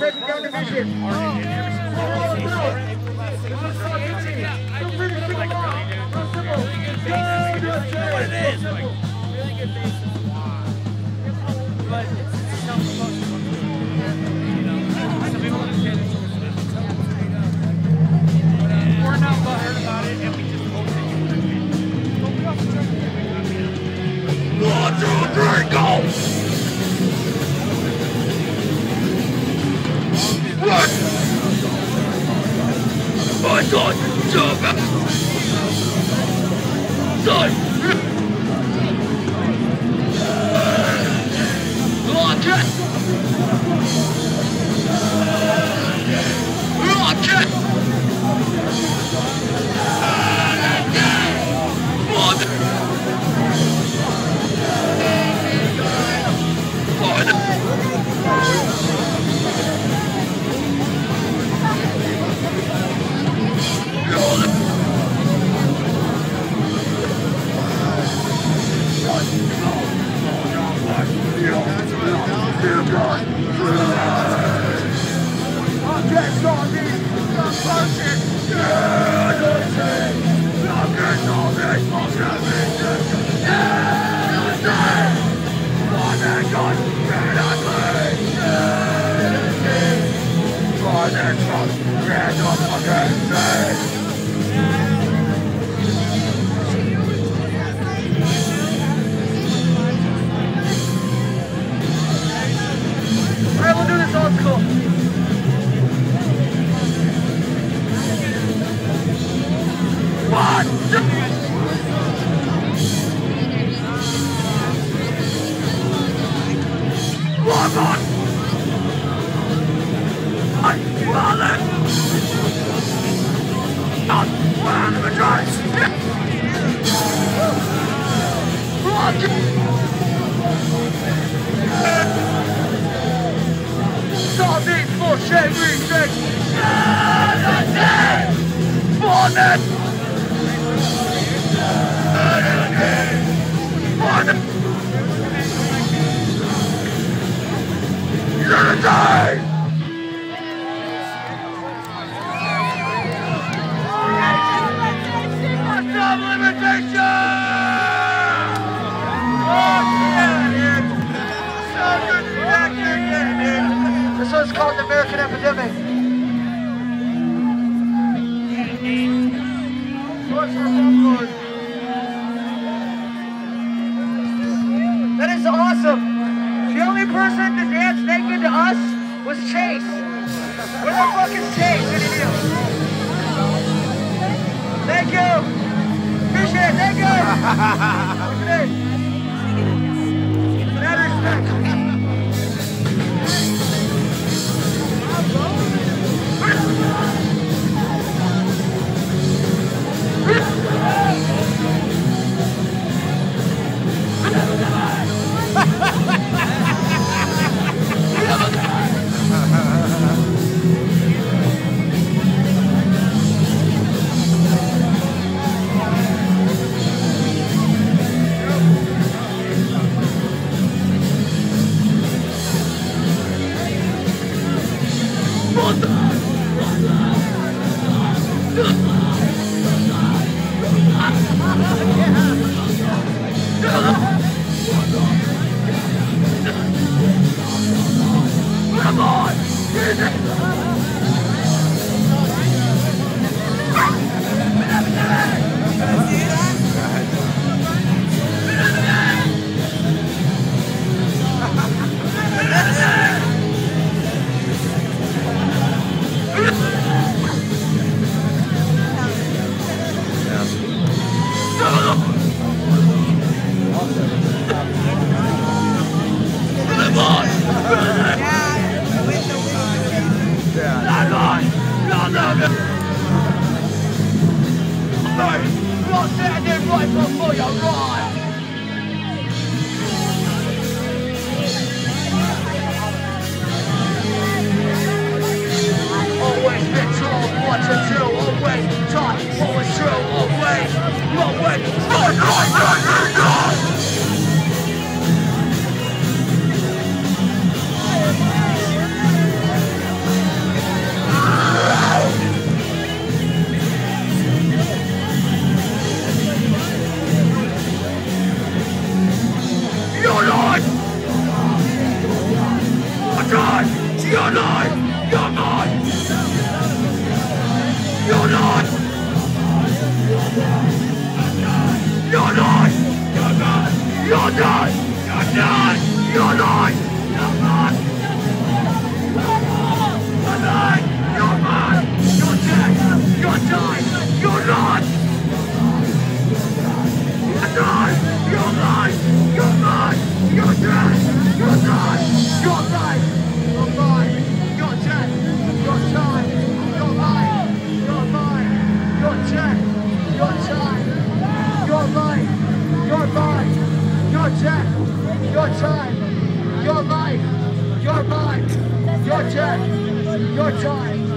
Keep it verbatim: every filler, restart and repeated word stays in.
breaking down division. What it is, like, really good bases. But it's not supposed to be, you know, some people understand it. We're not butthurt about it, and we just hope that you would win. But we also try to get it. One, two, three, go! One! My God, jump! Die! Rocket! Rocket! Mother! Mother! Alright, we'll do this old school. One, two. One more. I fall it. Not one of the drives. One, two. Zombie for shade research. Bonnet. Bonnet. You're gonna die. What's up, Libertatia? Oh yeah, dude. So good to be back here again, dude. This one's called the American Epidemic. That is awesome. The only person to dance naked to us was Chase. Where the fuck is Chase? What did you do? Thank you. Appreciate it. Thank you. Look at it. That respect. dead! You're not! You're not! You're not! You're not! You're not! You're not! You're not! You're not! You're not! You're not! You're not! You're dead! You're dead! You're not! You're not! You're not! You're not! You're dead! You're not! You're right! You're right! You're dead! You're dead! You're right! You're right! You're dead! You're dead! You're right! You're right! You're dead! You're dead! You're right! You're right! You're dead! You're dead!